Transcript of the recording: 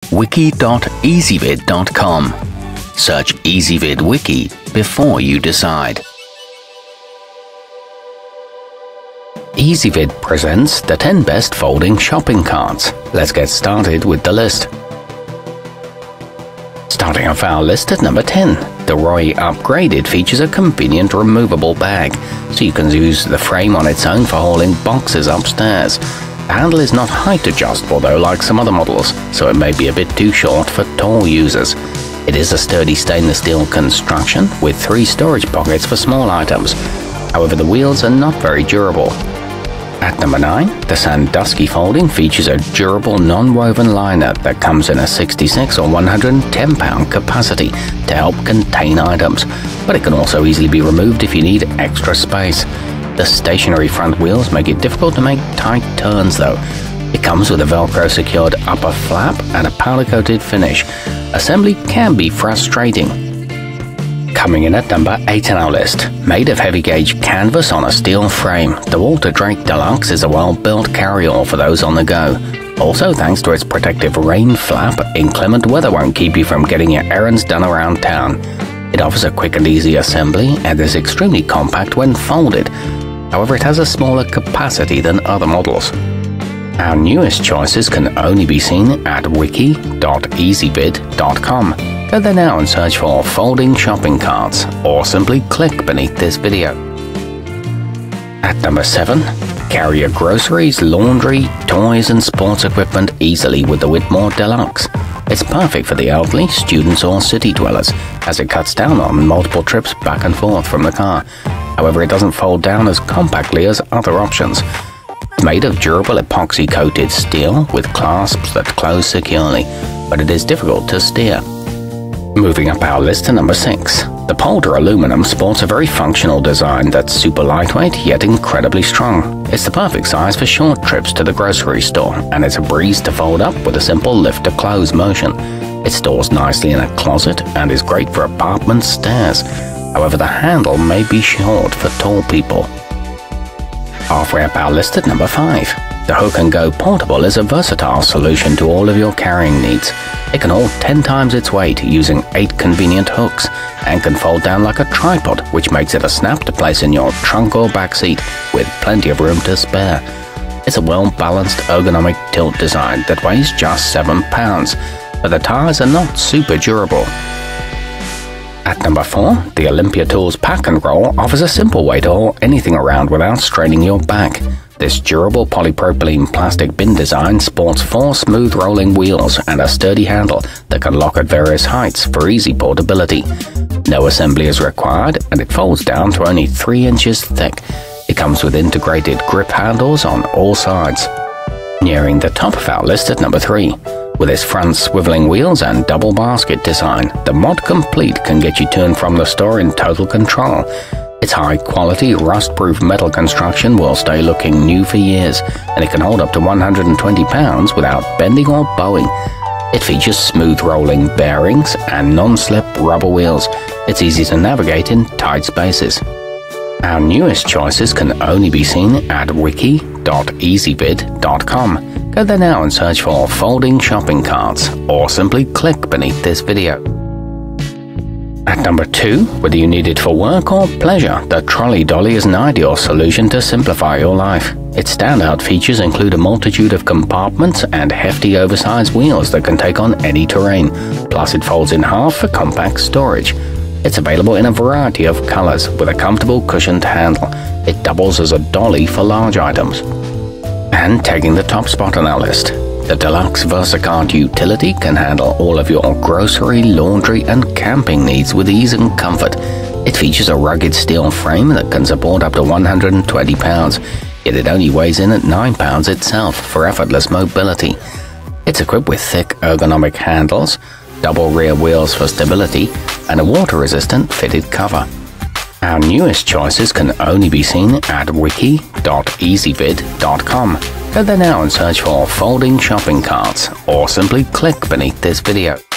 wiki.ezvid.com. Search Ezvid Wiki before you decide. Ezvid presents the 10 best folding shopping carts. Let's get started with the list. Starting off our list at number 10, the Royi upgraded features a convenient removable bag, so you can use the frame on its own for hauling boxes upstairs. The handle is not height adjustable though, like some other models, so it may be a bit too short for tall users. It is a sturdy stainless steel construction with 3 storage pockets for small items. However, the wheels are not very durable. At number 9, the Sandusky folding features a durable non-woven liner that comes in a 66 or 110 pound capacity to help contain items, but it can also easily be removed if you need extra space. The stationary front wheels make it difficult to make tight turns though. It comes with a Velcro secured upper flap and a powder coated finish. Assembly can be frustrating. Coming in at number 8 on our list, made of heavy gauge canvas on a steel frame, the walterdrake deluxe is a well-built carry-all for those on the go. Also, thanks to its protective rain flap, inclement weather won't keep you from getting your errands done around town. It offers a quick and easy assembly and is extremely compact when folded. However, it has a smaller capacity than other models. Our newest choices can only be seen at wiki.ezvid.com. Go there now and search for folding shopping carts, or simply click beneath this video. At number 7, carry your groceries, laundry, toys and sports equipment easily with the Whitmor Deluxe. It's perfect for the elderly, students or city dwellers, as it cuts down on multiple trips back and forth from the car. However, it doesn't fold down as compactly as other options. It's made of durable epoxy-coated steel with clasps that close securely, but it is difficult to steer. Moving up our list to number 6, the polder aluminum sports a very functional design that's super lightweight yet incredibly strong. It's the perfect size for short trips to the grocery store, and it's a breeze to fold up with a simple lift-to-close motion. It stores nicely in a closet and is great for apartment stairs. However, the handle may be short for tall people. Halfway up our list at number 5. The Hook & Go Portable is a versatile solution to all of your carrying needs. It can hold 10 times its weight using 8 convenient hooks and can fold down like a tripod, which makes it a snap to place in your trunk or back seat with plenty of room to spare. It's a well-balanced ergonomic tilt design that weighs just 7 pounds, but the tires are not super durable. At number 4, the Olympia Tools Pack and Roll offers a simple way to haul anything around without straining your back. This durable polypropylene plastic bin design sports 4 smooth rolling wheels and a sturdy handle that can lock at various heights for easy portability. No assembly is required and it folds down to only 3 inches thick. It comes with integrated grip handles on all sides. Nearing the top of our list at number 3. With its front swiveling wheels and double basket design, the Mod Complete can get you to and from the store in total control. Its high-quality, rust-proof metal construction will stay looking new for years, and it can hold up to 120 pounds without bending or bowing. It features smooth rolling bearings and non-slip rubber wheels. It's easy to navigate in tight spaces. Our newest choices can only be seen at wiki.ezvid.com. Go there now and search for folding shopping carts, or simply click beneath this video. At number 2, whether you need it for work or pleasure, the trolley dolly is an ideal solution to simplify your life. Its standout features include a multitude of compartments and hefty oversized wheels that can take on any terrain, plus it folds in half for compact storage. It's available in a variety of colors with a comfortable cushioned handle. It doubles as a dolly for large items. And taking the top spot on our list, the deluxe versacart utility can handle all of your grocery, laundry and camping needs with ease and comfort. It features a rugged steel frame that can support up to 120 pounds, yet it only weighs in at 9 pounds itself for effortless mobility. It's equipped with thick ergonomic handles, double rear wheels for stability, and a water-resistant fitted cover. Our newest choices can only be seen at wiki.ezvid.com. Go there now and search for folding shopping carts, or simply click beneath this video.